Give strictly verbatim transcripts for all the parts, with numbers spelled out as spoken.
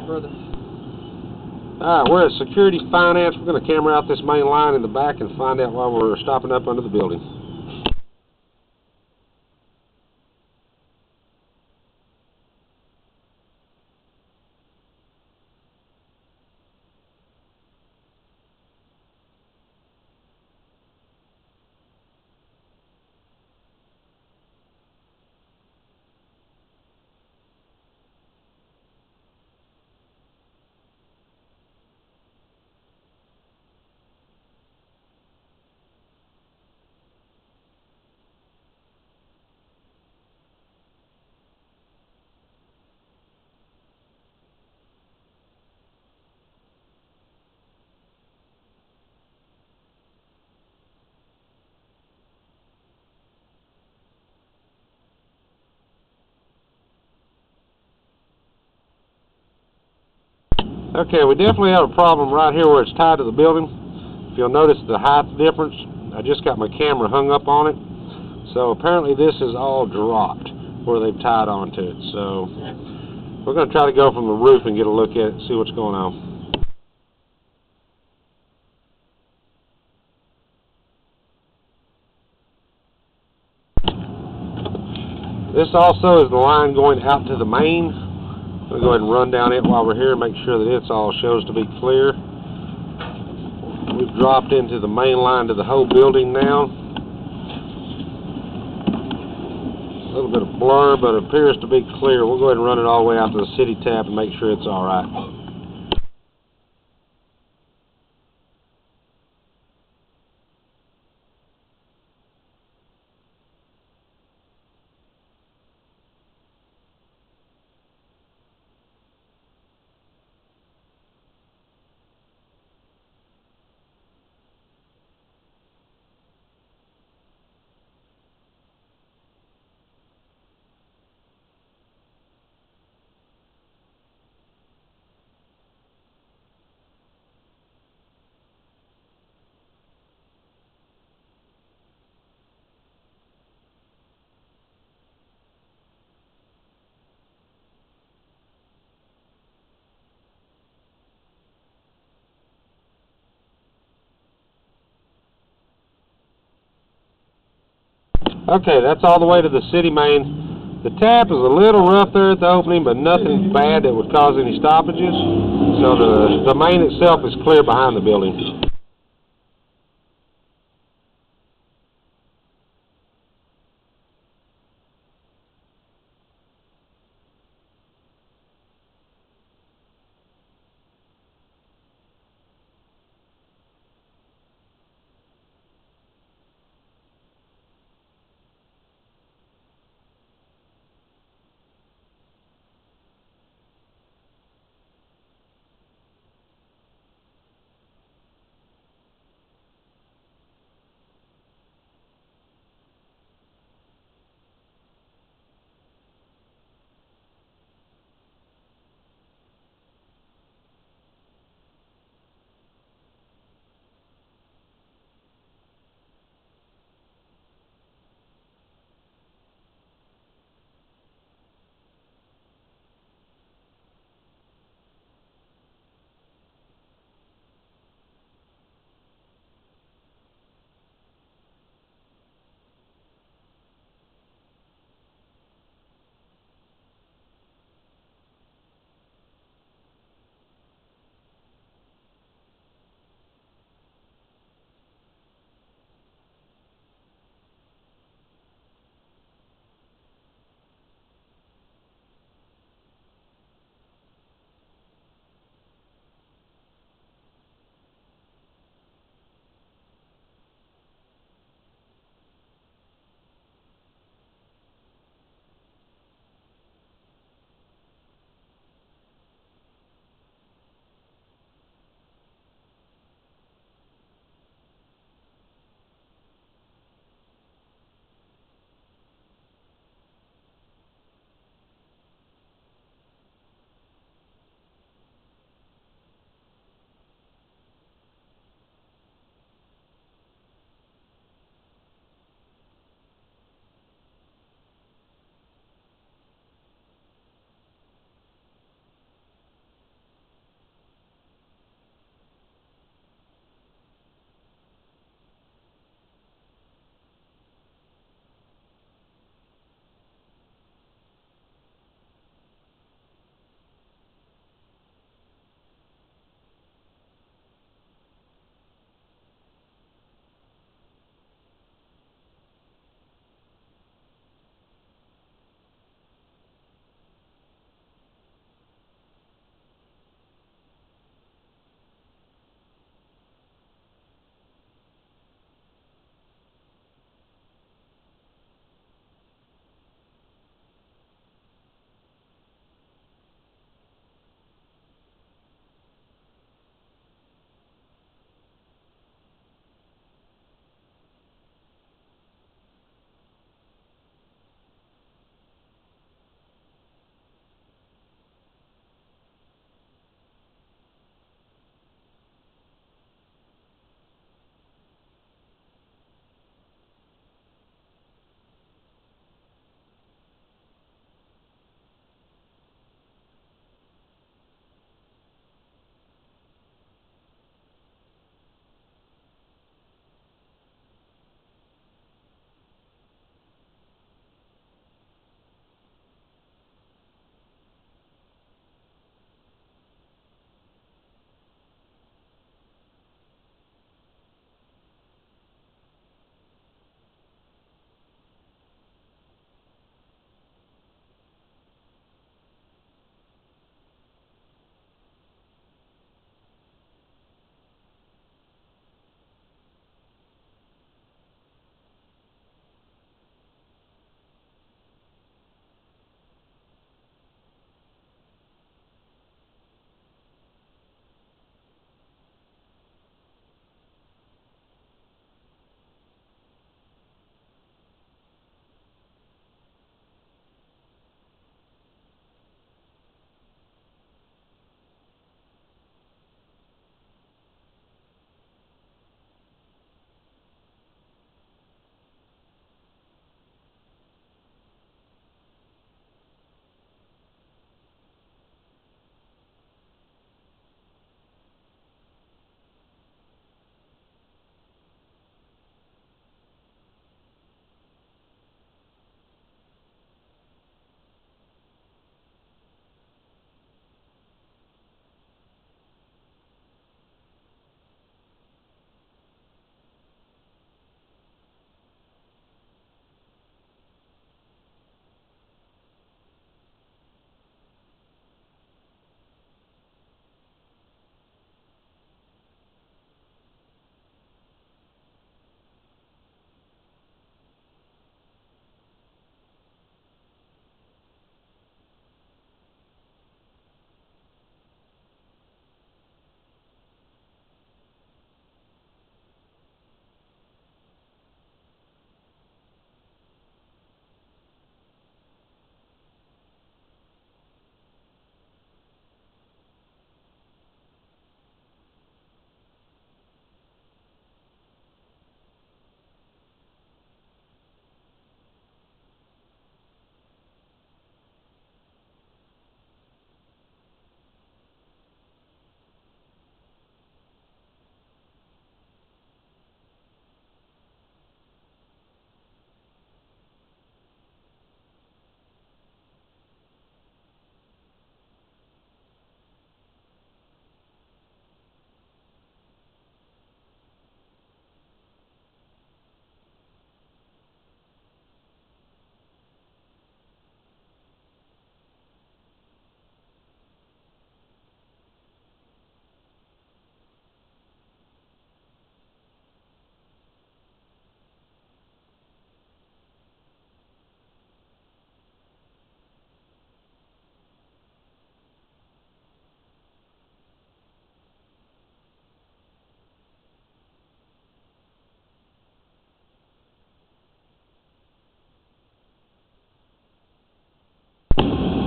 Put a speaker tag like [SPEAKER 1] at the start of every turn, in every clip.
[SPEAKER 1] brother.
[SPEAKER 2] Alright, we're at Security Finance. We're going to camera out this main line in the back and find out why we're stopping up under the building. Okay, we definitely have a problem right here where it's tied to the building. If you'll notice the height difference, I just got my camera hung up on it. So apparently this is all dropped where they've tied onto it. So we're going to try to go from the roof and get a look at it and see what's going on. This also is the line going out to the main. We'll go ahead and run down it while we're here and make sure that it's all shows to be clear. We've dropped into the main line to the whole building now. A little bit of blur, but it appears to be clear. We'll go ahead and run it all the way out to the city tab and make sure it's all right. Okay, that's all the way to the city main. The tap is a little rough there at the opening, but nothing bad that would cause any stoppages. So the, the main itself is clear behind the building.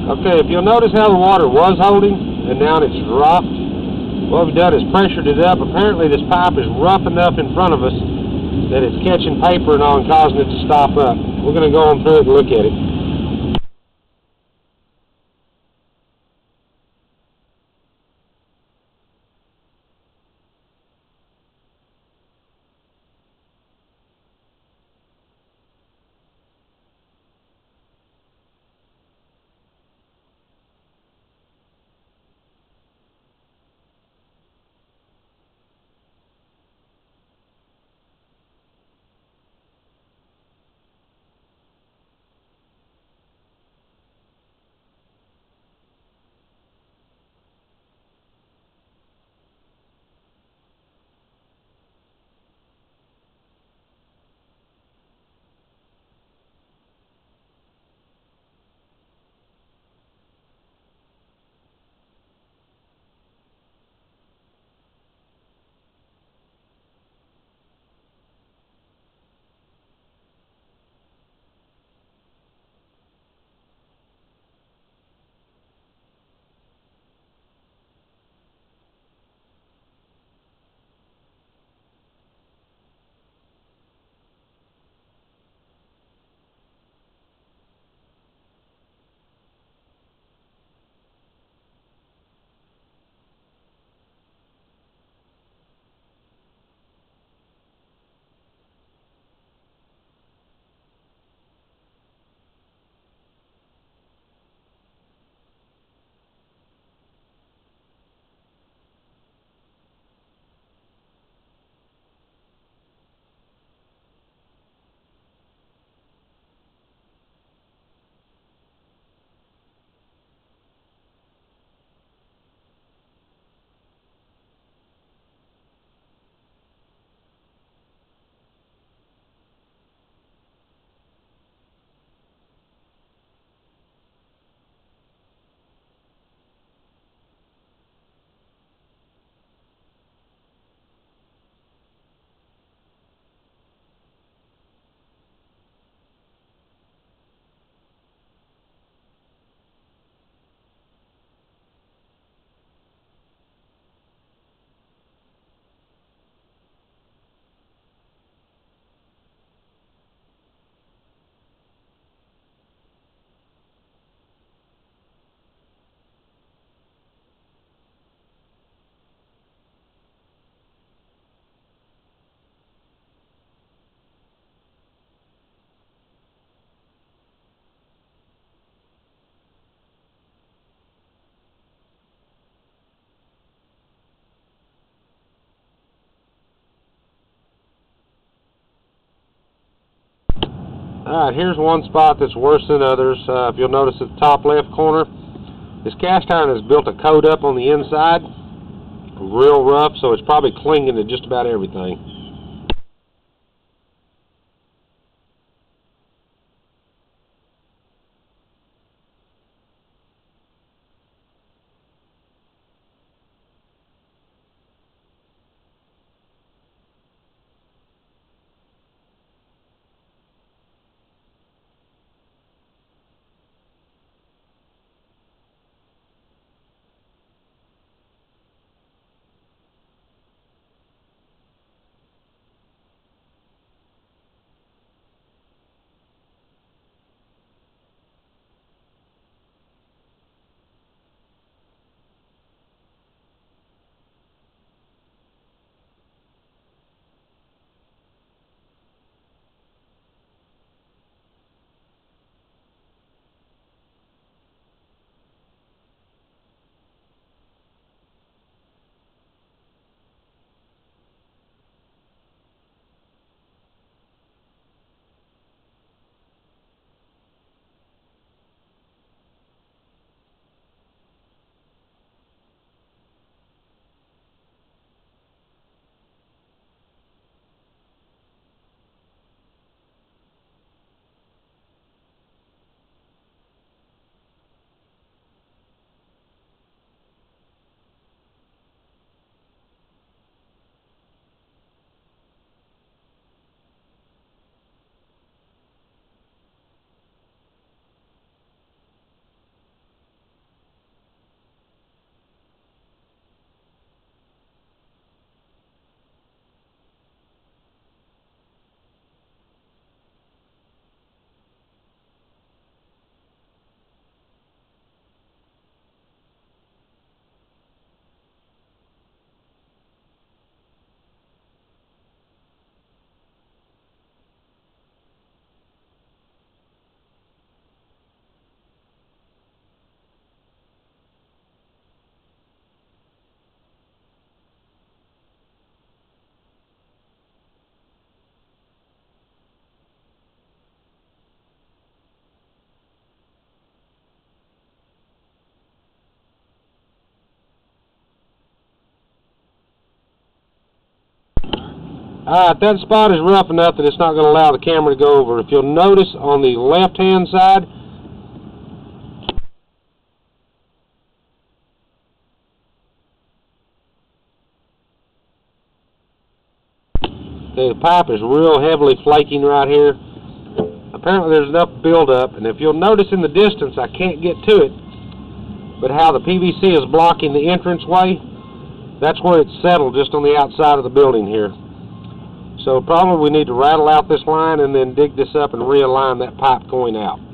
[SPEAKER 2] Okay, if you'll notice how the water was holding and now it's dropped, what we've done is pressured it up. Apparently this pipe is rough enough in front of us that it's catching paper and all and causing it to stop up. We're going to go on through it and look at it. Alright, here's one spot that's worse than others. Uh, if you'll notice at the top left corner, this cast iron has built a coat up on the inside, real rough, so it's probably clinging to just about everything. Alright, that spot is rough enough that it's not going to allow the camera to go over. If you'll notice on the left-hand side, the pipe is real heavily flaking right here. Apparently there's enough buildup, and if you'll notice in the distance, I can't get to it, but how the P V C is blocking the entranceway, that's where it's settled, just on the outside of the building here. So probably we need to rattle out this line and then dig this up and realign that pipe going out.